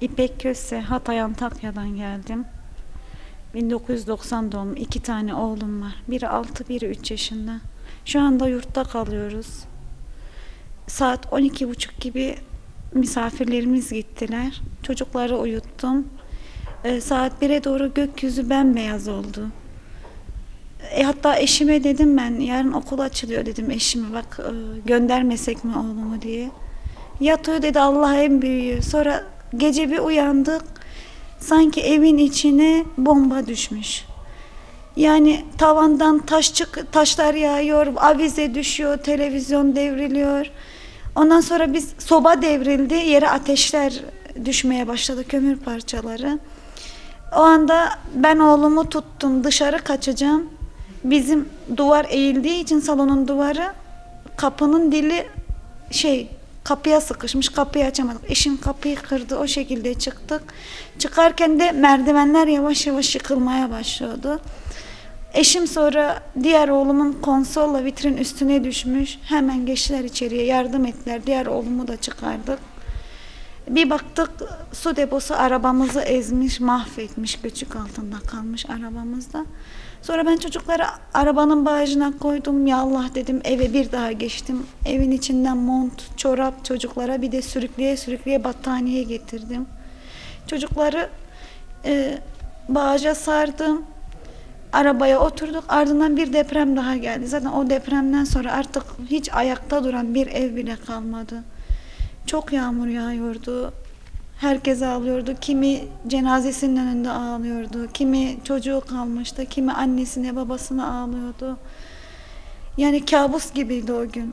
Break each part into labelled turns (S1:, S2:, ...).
S1: İpek Köse, Hatay Antakya'dan geldim. 1990 doğumlu, 2 tane oğlum var. Biri 6, biri 3 yaşında. Şu anda yurtta kalıyoruz. Saat 12.30 gibi misafirlerimiz gittiler. Çocukları uyuttum. Saat 1'e doğru gökyüzü bembeyaz oldu. Hatta eşime dedim, ben yarın okul açılıyor dedim eşime, bak göndermesek mi oğlumu diye. Yatıyor dedi, Allah en büyüğü. Sonra gece bir uyandık. Sanki evin içine bomba düşmüş. Yani tavandan taşlar yağıyor, avize düşüyor, televizyon devriliyor. Ondan sonra soba devrildi, yere ateşler düşmeye başladı, kömür parçaları. O anda ben oğlumu tuttum, dışarı kaçacağım. Bizim duvar eğildiği için salonun duvarı, kapının dili kapıya sıkışmış, kapıyı açamadık. Eşim kapıyı kırdı, o şekilde çıktık. Çıkarken de merdivenler yavaş yavaş yıkılmaya başladı. Eşim sonra diğer oğlumun konsolla vitrin üstüne düşmüş. Hemen geçtiler içeriye, yardım ettiler. Diğer oğlumu da çıkardık. Bir baktık su deposu arabamızı ezmiş, mahvetmiş, göçük altında kalmış arabamızda. Sonra ben çocukları arabanın bagajına koydum. Ya Allah dedim, eve bir daha geçtim. Evin içinden mont, çorap çocuklara, bir de sürükleye sürükleye battaniye getirdim. Çocukları bagaja sardım. Arabaya oturduk. Ardından bir deprem daha geldi. Zaten o depremden sonra artık hiç ayakta duran bir ev bile kalmadı. Çok yağmur yağıyordu. Herkes ağlıyordu. Kimi cenazesinin önünde ağlıyordu. Kimi çocuğu kalmıştı. Kimi annesine, babasına ağlıyordu. Yani kabus gibiydi o gün.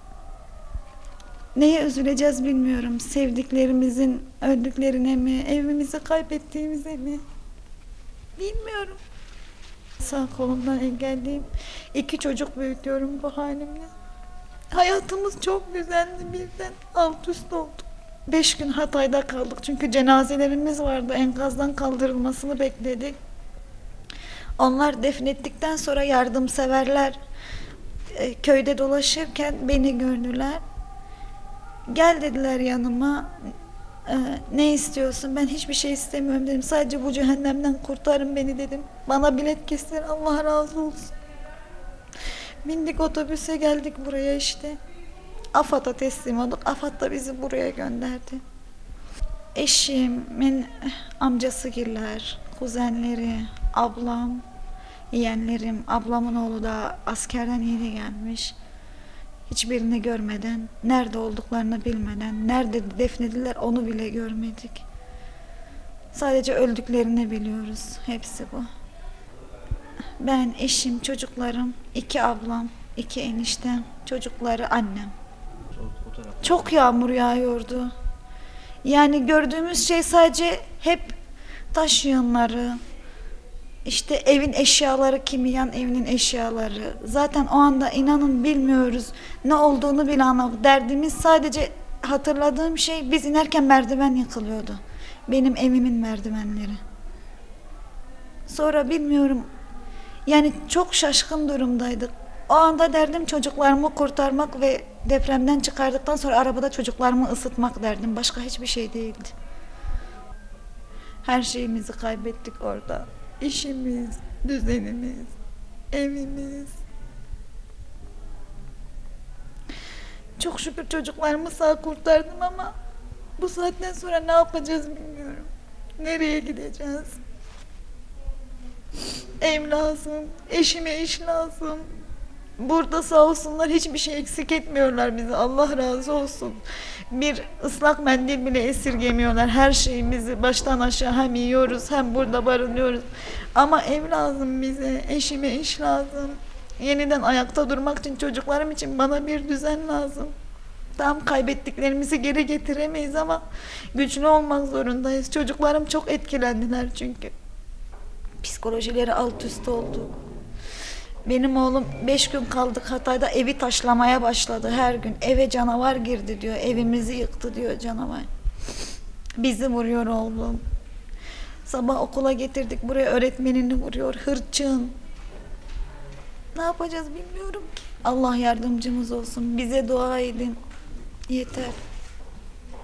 S1: Neye üzüleceğiz bilmiyorum. Sevdiklerimizin öldüklerine mi, evimizi kaybettiğimize mi? Bilmiyorum. Sağ kolumdan engelliyim. 2 çocuk büyütüyorum bu halimle. Hayatımız çok güzeldi, birden alt üst oldu. 5 gün Hatay'da kaldık çünkü cenazelerimiz vardı, enkazdan kaldırılmasını bekledik. Onlar defnettikten sonra yardımseverler köyde dolaşırken beni gördüler. Gel dediler yanıma. Ne istiyorsun? Ben hiçbir şey istemiyorum dedim. Sadece bu cehennemden kurtarın beni dedim. Bana bilet kestiler, Allah razı olsun. Bindik otobüse, geldik buraya işte. AFAD'a teslim olduk. AFAD da bizi buraya gönderdi. Eşimin amcasıgiller, kuzenleri, ablam, yeğenlerim, ablamın oğlu da askerden yeni gelmiş. Hiçbirini görmeden, nerede olduklarını bilmeden, nerede defnediler onu bile görmedik. Sadece öldüklerini biliyoruz. Hepsi bu. Ben, eşim, çocuklarım, 2 ablam, 2 eniştem, çocukları, annem. Çok yağmur yağıyordu. Yani gördüğümüz şey sadece hep taş yığınları, işte evin eşyaları, kimi yan evinin eşyaları. Zaten o anda inanın bilmiyoruz, ne olduğunu bile anlamadık. Derdimiz sadece, hatırladığım şey, biz inerken merdiven yıkılıyordu. Benim evimin merdivenleri. Sonra bilmiyorum, yani çok şaşkın durumdaydık. O anda derdim çocuklarımı kurtarmak ve depremden çıkardıktan sonra arabada çocuklarımı ısıtmak derdim. Başka hiçbir şey değildi. Her şeyimizi kaybettik orada. İşimiz, düzenimiz, evimiz. Çok şükür çocuklarımı sağ kurtardım ama bu saatten sonra ne yapacağız bilmiyorum. Nereye gideceğiz? Ev lazım, eşime iş lazım. Burada sağ olsunlar, hiçbir şey eksik etmiyorlar bize. Allah razı olsun. Bir ıslak mendil bile esirgemiyorlar. Her şeyimizi baştan aşağı hem yiyoruz hem burada barınıyoruz. Ama ev lazım bize, eşime iş lazım. Yeniden ayakta durmak için, çocuklarım için bana bir düzen lazım. Tam kaybettiklerimizi geri getiremeyiz ama güçlü olmak zorundayız. Çocuklarım çok etkilendiler çünkü. Psikolojileri alt üst oldu. Benim oğlum 5 gün kaldık Hatay'da, evi taşlamaya başladı her gün. Eve canavar girdi diyor, evimizi yıktı diyor canavar. Bizi vuruyor oğlum. Sabah okula getirdik, buraya öğretmenini vuruyor, hırçın. Ne yapacağız bilmiyorum ki. Allah yardımcımız olsun, bize dua edin. Yeter.